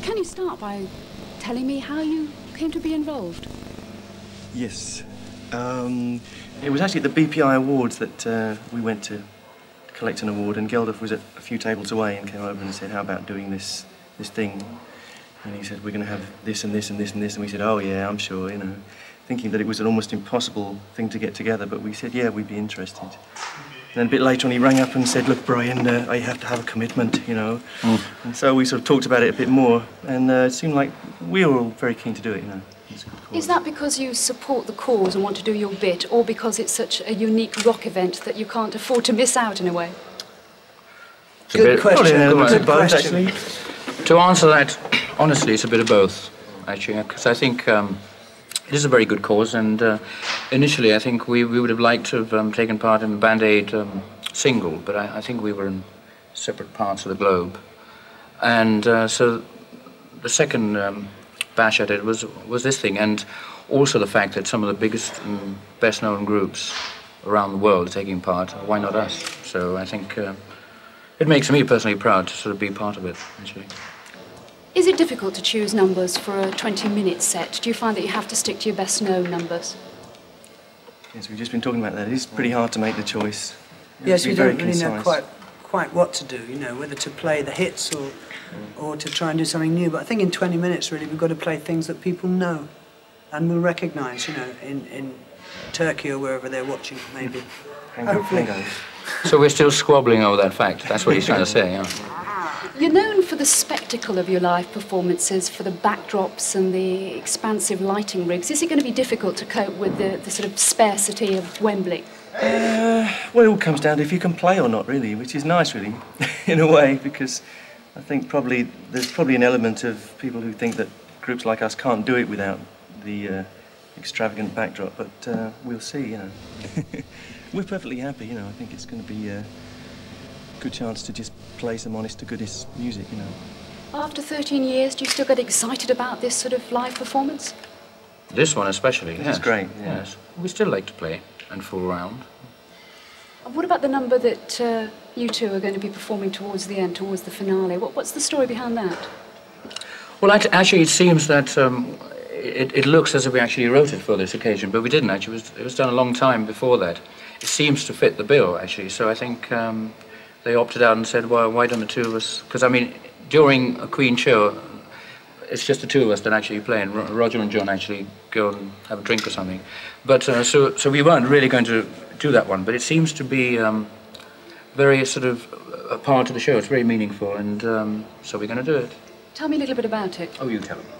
Can you start by telling me how you came to be involved? Yes. It was actually at the BPI Awards that we went to collect an award, and Geldof was a few tables away and came over and said, how about doing this thing? And he said, we're going to have this and this and this and this. And we said, oh yeah, I'm sure, you know, thinking that it was an almost impossible thing to get together, but we said, yeah, we'd be interested. And then a bit later on he rang up and said, look, Brian, I have to have a commitment, you know. And so we sort of talked about it a bit more, and it seemed like we were all very keen to do it, you know. Is that because you support the cause and want to do your bit, or because it's such a unique rock event that you can't afford to miss out in a way? Good question. Good question. To answer that, honestly, it's a bit of both, actually, because I think it is a very good cause, and initially I think we would have liked to have taken part in the Band Aid single, but I think we were in separate parts of the globe. And so the second bash at it was this thing, and also the fact that some of the biggest and best-known groups around the world are taking part. Why not us? So I think it makes me personally proud to sort of be part of it, actually. Is it difficult to choose numbers for a 20-minute set? Do you find that you have to stick to your best-known numbers? Yes, we've just been talking about that. It is pretty hard to make the choice. Yes, we don't really know quite what to do, you know, whether to play the hits or to try and do something new. But I think in 20 minutes, really, we've got to play things that people know and will recognise, you know, in Turkey or wherever they're watching, maybe. Hopefully. So we're still squabbling over that fact. That's what he's trying to say, yeah. You're known for the spectacle of your live performances, for the backdrops and the expansive lighting rigs. Is it going to be difficult to cope with the sort of sparsity of Wembley? Well, it all comes down to if you can play or not, really, which is nice, really, in a way, because I think there's probably an element of people who think that groups like us can't do it without the extravagant backdrop, but we'll see, you know. We're perfectly happy, you know. I think it's going to be a good chance to just play some honest-to-goodness music, you know. After 13 years, do you still get excited about this sort of live performance? This one especially, This is great, yeah. Yes. We still like to play and fool around. What about the number that you two are going to be performing towards the end, towards the finale? What's the story behind that? Well, actually, it seems that it looks as if we actually wrote it for this occasion, but we didn't, actually. It was done a long time before that. It seems to fit the bill, actually, so I think they opted out and said, well, why don't the two of us... Because, I mean, during a Queen show, it's just the two of us that actually play, and Roger and John actually go and have a drink or something. But so we weren't really going to do that one, but it seems to be very sort of a part of the show. It's very meaningful, and so we're going to do it. Tell me a little bit about it. Oh, you tell them.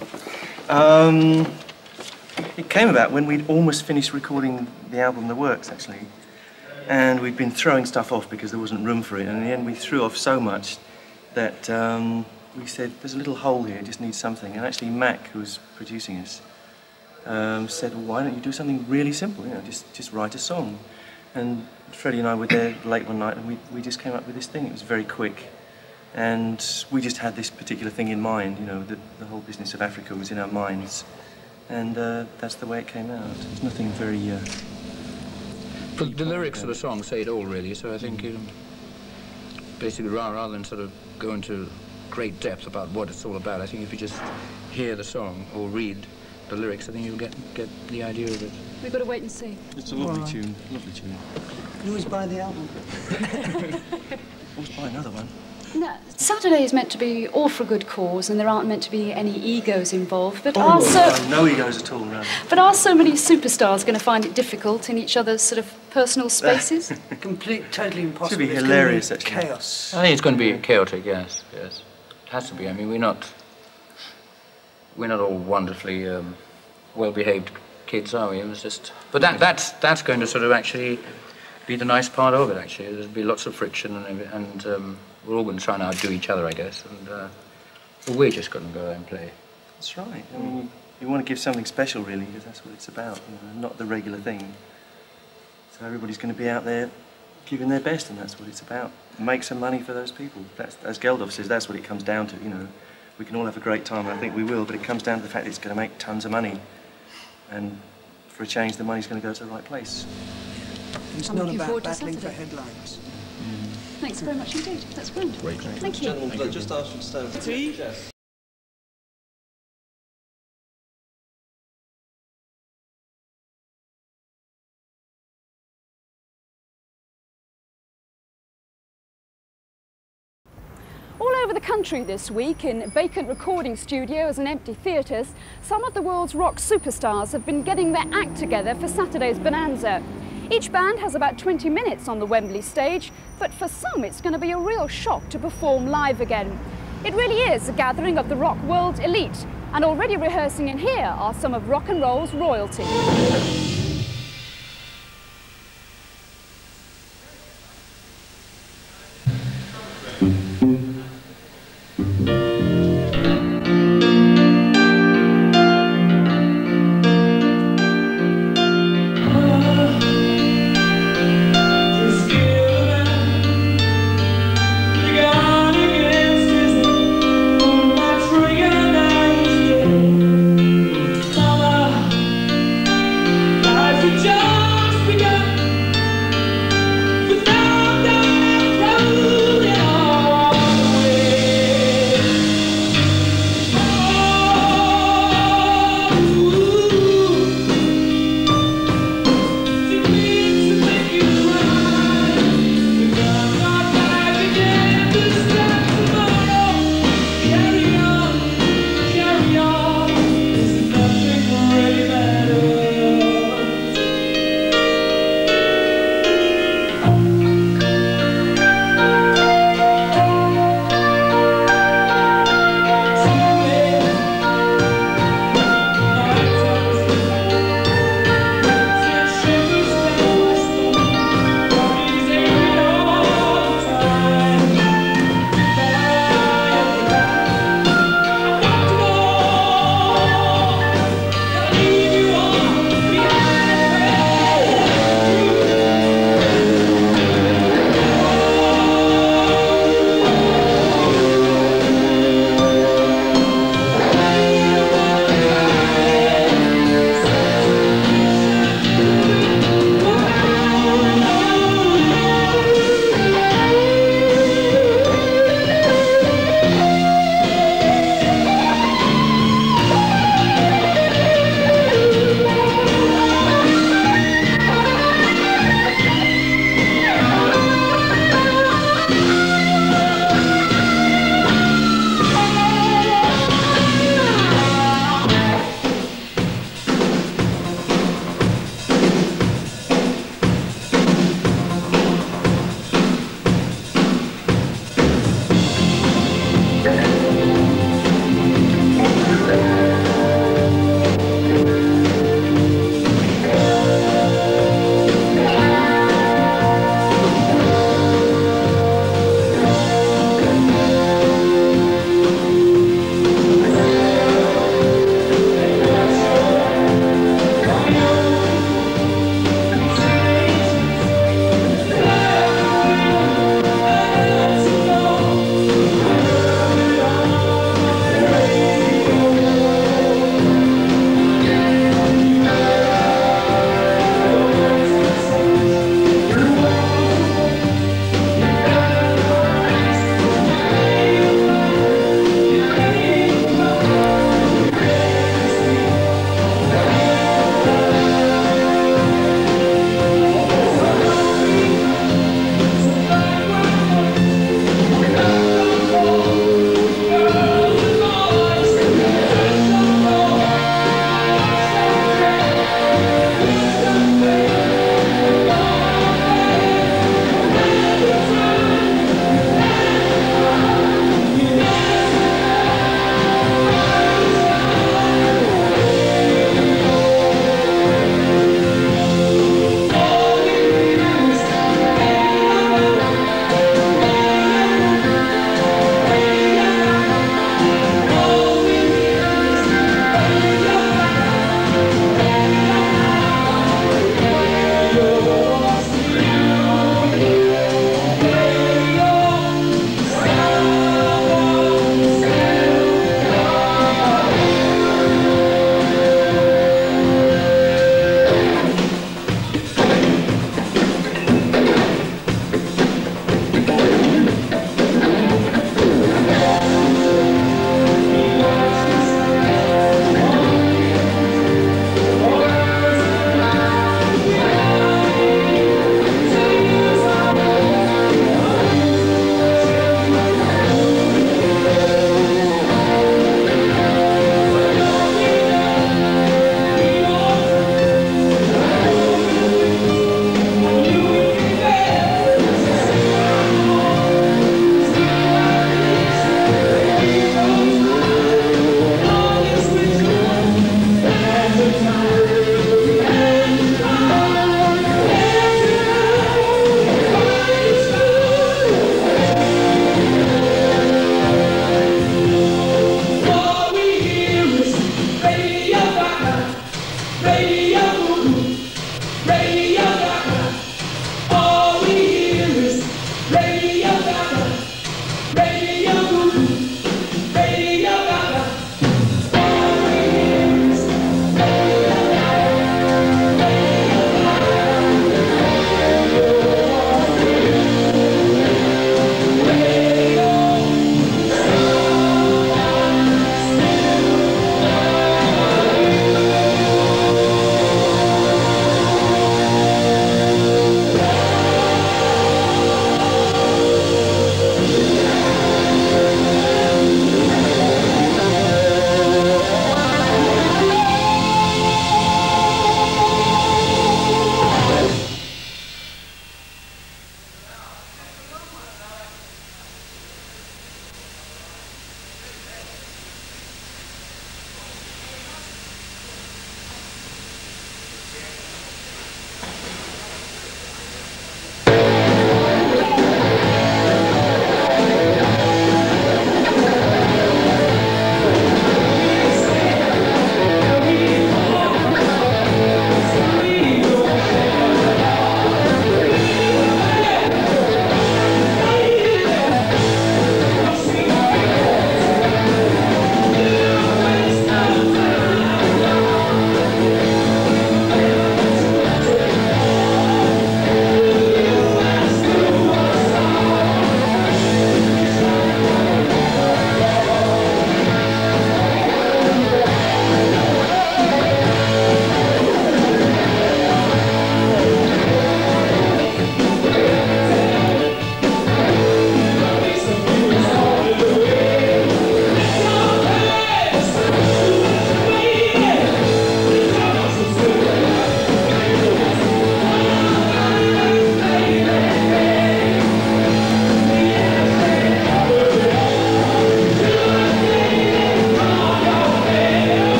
Oh, it came about when we'd almost finished recording the album The Works, actually. And we'd been throwing stuff off because there wasn't room for it. And in the end, we threw off so much that we said, there's a little hole here, it just needs something. And actually, Mac, who was producing us, said, well, why don't you do something really simple? You know, just write a song. And Freddie and I were there late one night, and we just came up with this thing. It was very quick. And we just had this particular thing in mind, you know, the whole business of Africa was in our minds. And that's the way it came out. It's nothing very... The lyrics of the song say it all, really, so I think basically rather than sort of go into great depth about what it's all about, I think if you just hear the song or read the lyrics, I think you'll get the idea of it. We've got to wait and see. It's a lovely tune, lovely tune. You can always buy the album. Always buy another one. Now, Saturday is meant to be all for a good cause, and there aren't meant to be any egos involved, but are no egos at all, no. But are so many superstars going to find it difficult in each other's sort of personal spaces? Totally impossible. Should be hilarious, actually. Chaos. I think it's going to be chaotic, yes. It has to be. I mean, we're not all wonderfully well-behaved kids, are we? It was just, but that's going to sort of actually be the nice part of it. Actually, there'll be lots of friction and we're all going to try and outdo each other, I guess. And we're just going to go there and play. That's right. I mean, you want to give something special, really, because that's what it's about. You know, not the regular thing. So everybody's going to be out there giving their best, and that's what it's about. Make some money for those people. That's, as Geldof says, that's what it comes down to. You know, we can all have a great time, and I think we will. But it comes down to the fact that it's going to make tons of money, and for a change, the money's going to go to the right place. It's not about battling for headlines. Thanks very much indeed. That's brilliant. Great. Thank you. Gentlemen, could I just ask you to stand? Tea? Yes. over the country this week, in vacant recording studios and empty theatres, some of the world's rock superstars have been getting their act together for Saturday's Bonanza. Each band has about 20 minutes on the Wembley stage, but for some it's going to be a real shock to perform live again. It really is a gathering of the rock world elite, and already rehearsing in here are some of rock and roll's royalty.